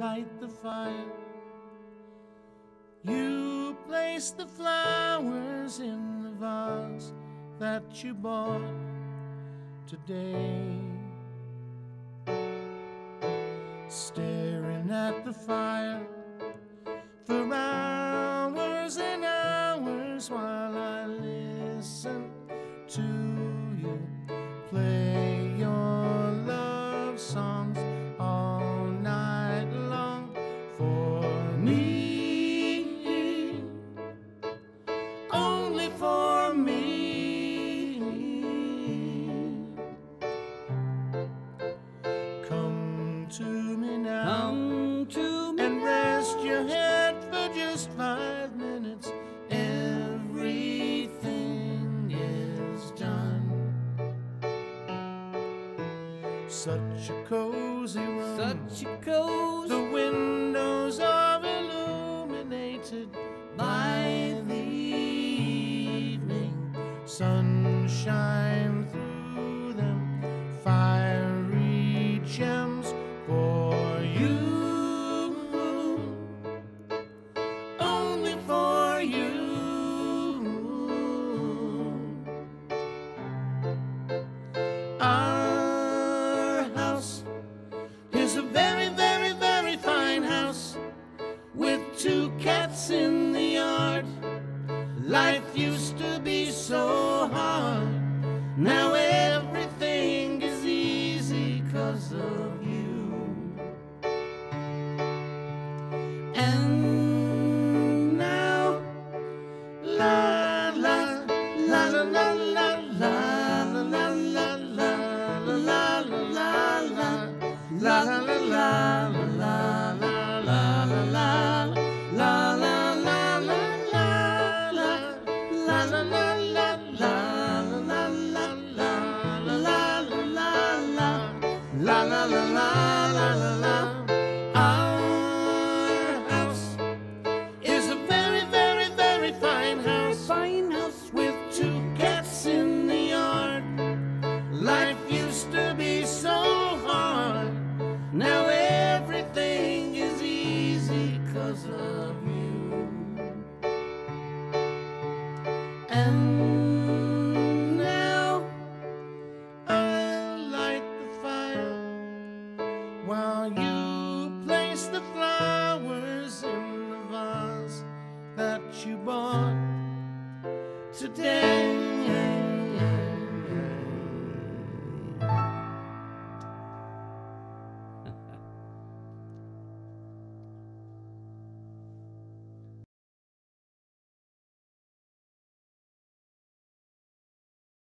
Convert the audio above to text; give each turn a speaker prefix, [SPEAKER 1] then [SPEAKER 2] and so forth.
[SPEAKER 1] light the fire. You place the flowers in the vase that you bought today. Staring at the fire for hours and hours while I listen to you play your love songs all night long for me, only for me. Come to me now, and rest your head for just 5 minutes. Everything is done. Such a cozy room,
[SPEAKER 2] such a cozy.
[SPEAKER 1] The windows are illuminated by the evening sunshine through them, fiery gems for you, only for you. Our house is a very, very, very fine house with 2 cats in the yard. Life used to be so hard, now everything is easy 'cause of you. And now, la la la la la la la la la la la la la la la la la la.